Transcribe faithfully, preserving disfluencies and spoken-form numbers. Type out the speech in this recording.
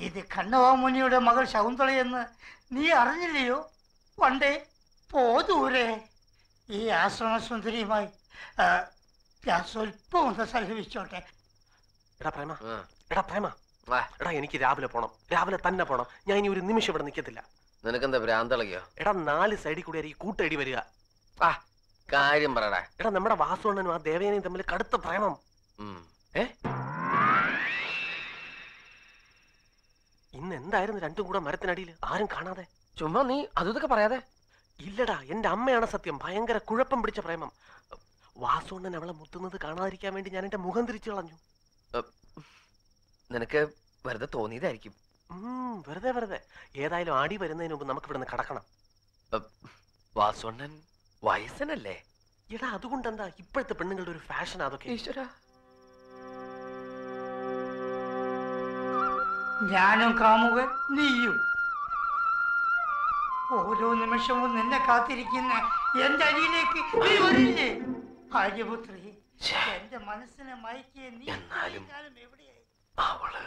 ഇത് കണ്ണവാമുനിയുടെ മകൾ ശകുന്തളയെന്ന് നീ അറിഞ്ഞില്ലയോ? പണ്ടേ പോതൂരെ ഈ ആശ്രമസുന്ദരിയുമായി ഞാൻ സ്വല്പം ഒന്ന് സഹവിച്ചോട്ടെ. എടാ പ്രേമ, എടാ പ്രേമ, എടാ എനിക്ക് രാവിലെ പോണം, രാവിലെ തന്നെ പോണം. ഞാൻ ഇനി ഒരു നിമിഷം ഇവിടെ നിൽക്കത്തില്ല. നിനക്കെന്താ ഭ്രാന്തളകിയോ? എടാ നാല് സൈഡിൽ കൂടി ഈ കൂട്ടടി വരിക. ആ കാര്യം പറയടാ. എടാ നമ്മുടെ വാസുണ്ണനും ആ ദേവേനയും തമ്മിൽ കടുത്ത പ്രേമം. ഏ ഇന്ന് എന്തായിരുന്നു രണ്ടും കൂടെ മരത്തിനടിയിൽ ആരും കാണാതെ? ചുമ്മാ നീ അതൊക്കെ പറയാതെ. ഇല്ലടാ, എന്റെ അമ്മയാണ് സത്യം. ഭയങ്കര കുഴപ്പം പിടിച്ച പ്രേമം. വാസുണ്ണൻ അവളെ മുത്തുന്നത് കാണാതിരിക്കാൻ വേണ്ടി ഞാൻ എന്റെ മുഖം തിരിച്ചു കളഞ്ഞു. നിനക്ക് വെറുതെ തോന്നിയതായിരിക്കും. വെറുതെ വെറുതെ. ഏതായാലും ആടി വരുന്നതിന് മുമ്പ് നമുക്ക് ഇവിടുന്ന് കടക്കണം. വാസുണ്ണൻ വയസ്സനല്ലേ? എടാ അതുകൊണ്ടെന്താ, ഇപ്പോഴത്തെ പെണ്ണുങ്ങളുടെ ഒരു ഫാഷൻ അതൊക്കെ. ഈശ്വര, ഞാനും കാമുകൻ നീയും ഓരോ നിമിഷവും നിന്നെ കാത്തിരിക്കുന്ന എന്റെ അരിയിലേക്ക് നീ വരില്ലേ? ആര്യപുത്രി, എന്റെ മനസ്സിനെ മയക്കിയ നീ എന്നാലും എവിടെയായി? അവള്